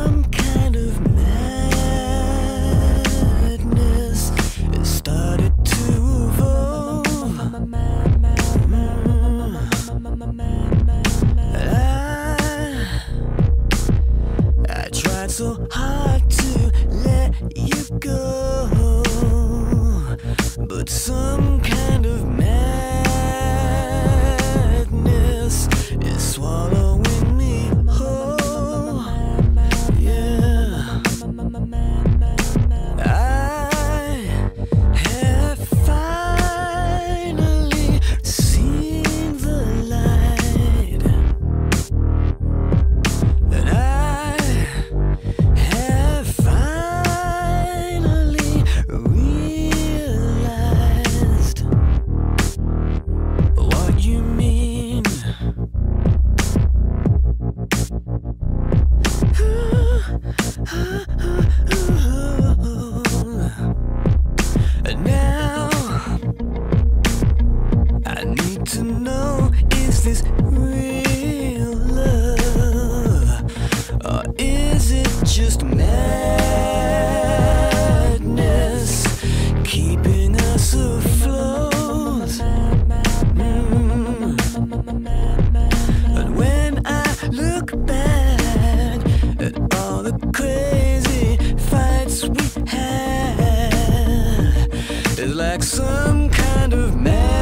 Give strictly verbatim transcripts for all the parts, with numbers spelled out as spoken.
some kind of madness. It started to evolve. Mm. I, I tried so hard to let you go, but some kind of madness is swallowing me whole. Yeah, I have finally seen the light, and I have finally realized what you mean. And now I need to know, is this real love, or is it just madness keeping us afloat? Mm. And when I look back at all the crazy fights we had, it's like some kind of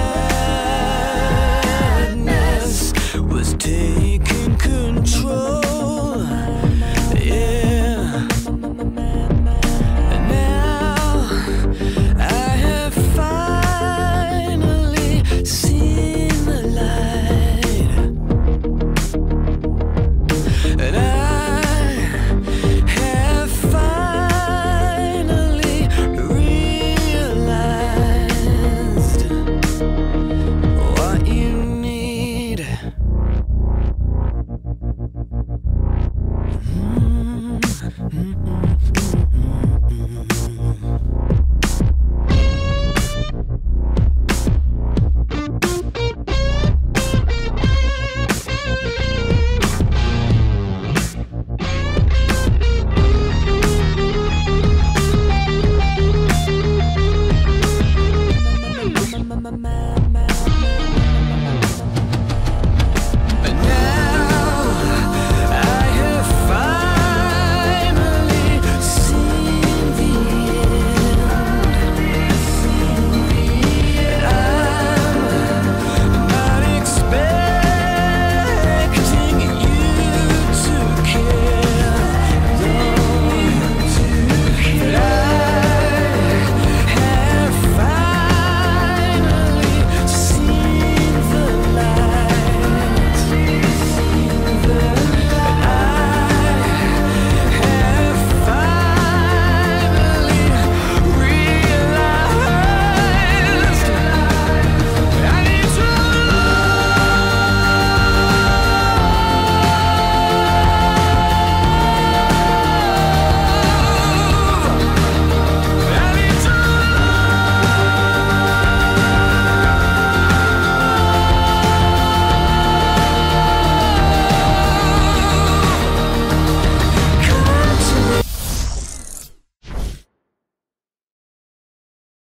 madness was taking control. Yeah. And now I have finally seen the light, and I have finally realized what you need. Mm-hmm.